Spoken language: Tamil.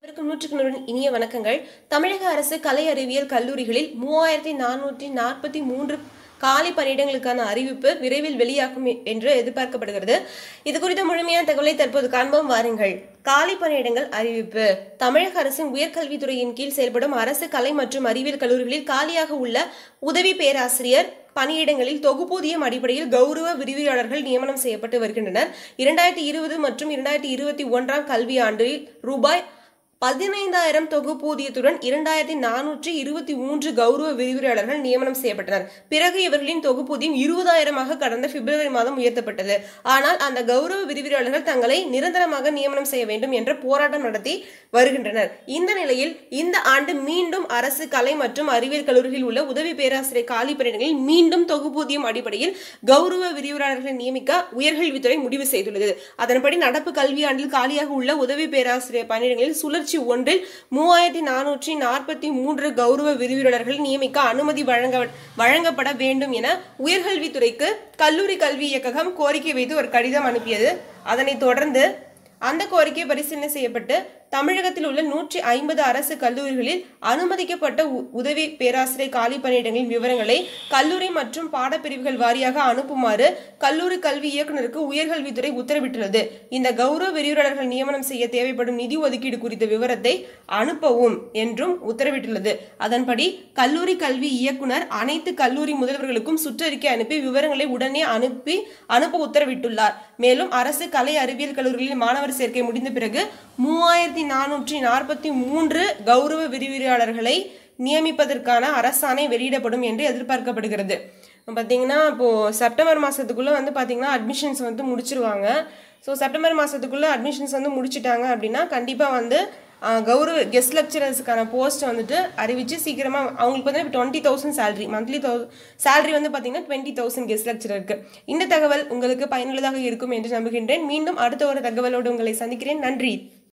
அனைவருக்கும் நூற்றுக்கு இனிய வணக்கங்கள். தமிழக அரசு கலை அறிவியல் கல்லூரிகளில் 3443 காலி பணியிடங்களுக்கான அறிவிப்பு விரைவில் வெளியாகும் என்று எதிர்பார்க்கப்படுகிறது. இது குறித்த முழுமையான தகவலை தற்போது காண்போம், வாருங்கள். காலி பணியிடங்கள் அறிவிப்பு. தமிழக அரசின் உயர்கல்வித்துறையின் கீழ் செயல்படும் அரசு கலை மற்றும் அறிவியல் கல்லூரிகளில் காலியாக உள்ள உதவி பேராசிரியர் பணியிடங்களில் தொகுப்பூதியம் அடிப்படையில் கௌரவ விரிவுரையாளர்கள் நியமனம் செய்யப்பட்டு வருகின்றனர். 2020 மற்றும் 2021 கல்வியாண்டில் ரூபாய் 15,000 தொகுப்பூதியத்துடன் 2,423 கௌரவ விரிவுரையாளர்கள் நியமனம் செய்யப்பட்டனர். பிறகு இவர்களின் தொகுப்பூதியம் 20,000 கடந்த பிப்ரவரி மாதம் உயர்த்தப்பட்டது. ஆனால் அந்த கௌரவ விரிவுரையாளர்கள் தங்களை நிரந்தரமாக நியமனம் செய்ய வேண்டும் என்ற போராட்டம் நடத்தி வருகின்றனர். இந்த நிலையில் இந்த ஆண்டு மீண்டும் அரசு கலை மற்றும் அறிவியல் கல்லூரிகளில் உள்ள உதவி பேராசிரியர் காலி பணியிடங்களில் மீண்டும் தொகுப்பூதியம் அடிப்படையில் கௌரவ விரிவுரையாளர்களை நியமிக்க உயர்கல்வித்துறை முடிவு செய்துள்ளது. அதன்படி நடப்பு கல்வியாண்டில் காலியாக உள்ள உதவி பேராசிரியர் பணியிடங்களில் சுழற்சி ஒன்றில் 3,443 கௌரவ விரிவுரையாளர்கள் நியமிக்க அனுமதி வழங்கப்பட வேண்டும் என உயர்கல்வித்துறைக்கு கல்லூரி கல்வி இயக்ககம் கோரிக்கை வைத்து ஒரு கடிதம் அனுப்பியது. அதனைத் தொடர்ந்து அந்த கோரிக்கை பரிசீலனை செய்யப்பட்டு தமிழகத்தில் உள்ள 150 அரசு கல்லூரிகளில் அனுமதிக்கப்பட்ட உதவி பேராசிரியர் காலி பணியிடங்களின் விவரங்களை கல்லூரி மற்றும் பாடப்பிரிவுகள் வாரியாக அனுப்புமாறு கல்லூரி கல்வி இயக்குநருக்கு உயர்கல்வித்துறை உத்தரவிட்டுள்ளது. இந்த கௌரவ விரிவுரையாளர்கள் நியமனம் செய்ய தேவைப்படும் நிதி ஒதுக்கீடு குறித்த விவரத்தை அனுப்பவும் என்றும் உத்தரவிட்டுள்ளது. அதன்படி கல்லூரி கல்வி இயக்குனர் அனைத்து கல்லூரி முதல்வர்களுக்கும் சுற்றறிக்கை அனுப்பி விவரங்களை உடனே அனுப்ப உத்தரவிட்டுள்ளார். மேலும் அரசு கலை அறிவியல் கல்லூரிகளில் மாணவர் சேர்க்கை முடிந்த பிறகு 3,443 கௌரவ விரிவுரையாளர்களை நியமிப்பதற்கான அரசாணை வெளியிடப்படும் என்று எதிர்பார்க்கப்படுகிறது. பார்த்தீங்கன்னா இப்போ செப்டம்பர் மாதத்துக்குள்ளே பார்த்தீங்கன்னா அட்மிஷன்ஸ் முடிச்சிருவாங்க. ஸோ செப்டம்பர் மாதத்துக்குள்ளே அட்மிஷன்ஸ் முடிச்சிட்டாங்க அப்படின்னா கண்டிப்பாக கௌரவ கெஸ்ட் லெக்சரர்ஸுக்கான போஸ்ட் அறிவித்து சீக்கிரமாக அவங்களுக்கு இப்போ 20,000 சேலரி, மந்த்லி சேலரி பார்த்தீங்கன்னா 20,000 கெஸ்ட் லெக்சரருக்கு. இந்த தகவல் உங்களுக்கு பயனுள்ளதாக இருக்கும் என்று நம்புகின்றேன். மீண்டும் அடுத்த ஒரு தகவலோடு உங்களை சந்திக்கிறேன். நன்றி.